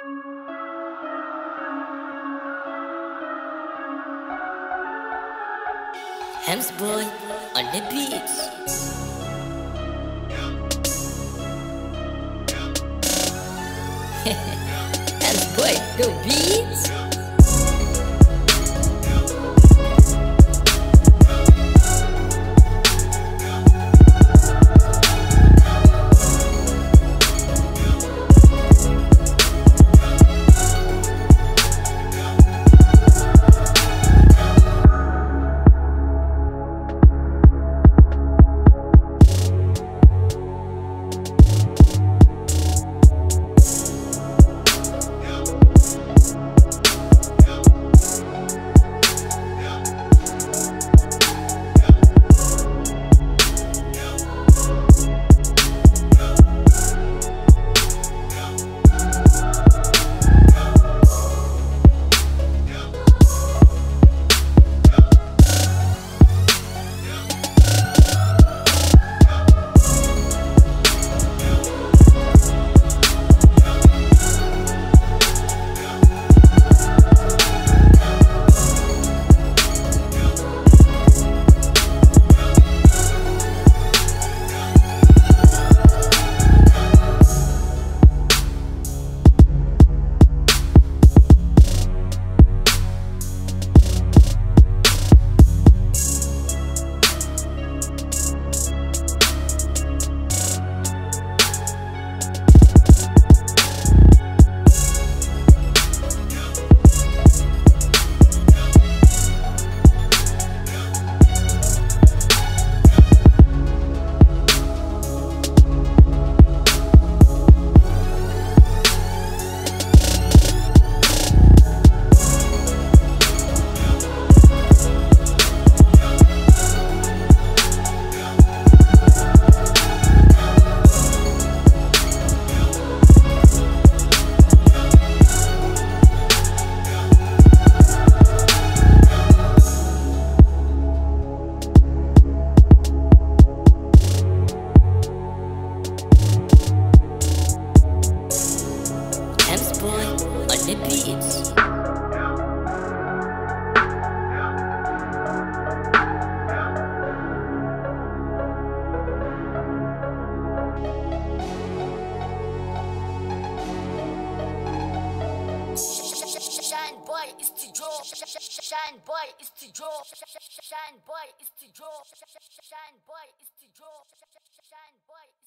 Hems boy on the beats. Hems boy, the beats. Hems boy on the beats. Shine boy is to draw. Shine boy is to draw. Shine boy is to draw. Shine boy is to draw. Shine boy.